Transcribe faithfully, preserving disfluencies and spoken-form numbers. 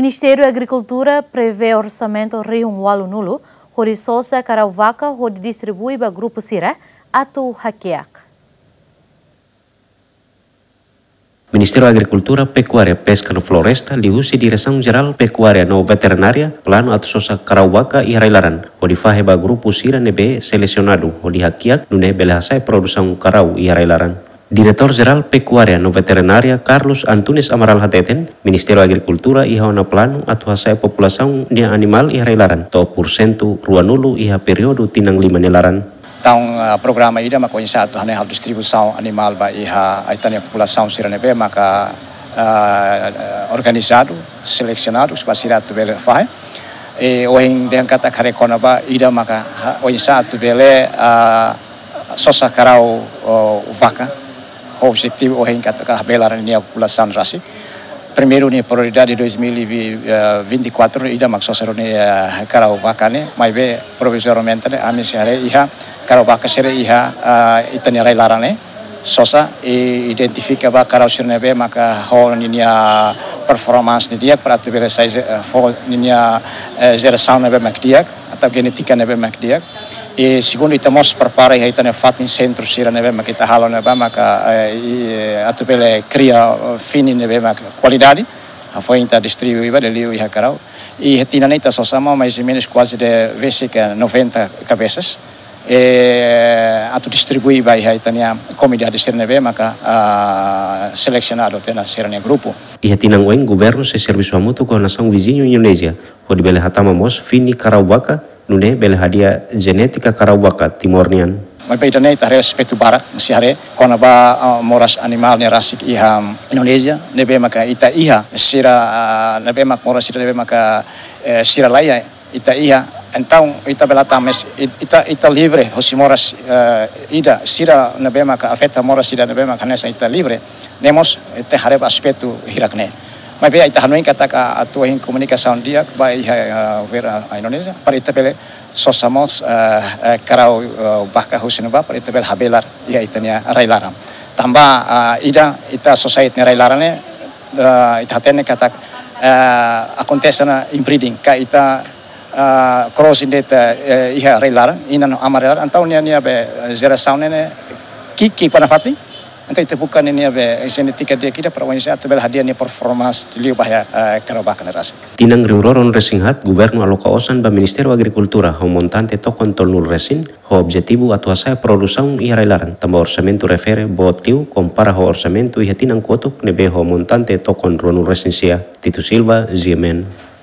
Ministério da Agricultura prevê orçamento Rio Walu Nulo, onde sosa Caravaca, onde distribui para Grupo Sira, atu Hakiak. Ministério da Agricultura, Pecuária, Pesca e Floresta, lihusi Direção Geral Pecuária no Veterinária, plano atu sosa Caravaca e Railaran, onde faheba Grupo Sira nebe selecionado, onde Hakiak nune belahasai produção carau e Railaran. Diretor-Geral Pecuária no Veterinária Carlos Antunes Amaral Hateten, Ministério da Agricultura iha na plano atu hasai população de animal e Railaran, to porcento ruanulu iha período tinang lima nelaran. Então, o programa ida maka insatu hane hal distribuição animal ba iha aitania população siranebe maka uh, organizado, selecionado, spasira tu bele fai. E oing dengan kata karekona ba ida maka o insatu bele uh, sosa karau uh, vaca. O objetivo oing kata kabelaran ni população rasi. Primeiro ni prioridade de dois mil e vinte e quatro ida mak sosa ni uh, karau vaca ne, mai be provisoriamente ne ami sare iha karau vaca sere iha uh, itani rai larane sosa e identifica ba karau sirnebe maka ho ninia performance ni dia para tu bele size fo ninia geração nebe mak dia atau genetika nebe mak dia. E segundo estamos preparando aí também fatin centro sira nebe mak kita halo nebe maka atu bele cria fini nebe mak qualidade a foi inta distribuir ba deliu iha karau e retina neta sosa mais ou menos quase de vez que noventa cabeças. E atu distribui vai hai tania comunidade sirnebe maka uh, selecionado tena sirne grupo. Iha tinang weng governo se serviço mútuo com a nação vizinho Indonésia, onde bele hatama mos fini Caravaca, nune bele hadia genética Caravaca timornian. Mas bem também tá respeito barat mesti hare kona ba uh, moras animal ne rasik iha Indonesia nebe maka ita iha sira uh, nebe mak moras sira nebe maka uh, sira laia ita iha. Então, ita belata mes ita ita livre hosi moras uh, ida sira nebe maka afeta moras ida nebe maka nesa ita livre nemos te harep aspecto hirakne. Mas bem ita hanuin kata ka atua hin komunikasi dia ba iha uh, vera Indonesia para ita bele sosamos uh, uh, karau uh, baka hosin ba para ita bel habelar iha itania railaram. Tambah uh, ida ita society railarane uh, ita hatene kata uh, acontece na inbreeding ka ita Uh, crossing data uh, iha relar ina no amarelar antau nia nia be geração nene kiki pana fati antai te bukan nia be genetika dia kita para wanita atau bel hadiah nia performance liu bahaya uh, Caravaca nerasi tinang riuroron resinghat governo aloka osan ba Ministério da Agricultura ho montante to control resin ho objetivo atu asai produção iha relaran tamba orçamento refere botiu compara ho orçamento iha tinang kotuk nebe ho montante to control resin sia Tito Silva Ziemen.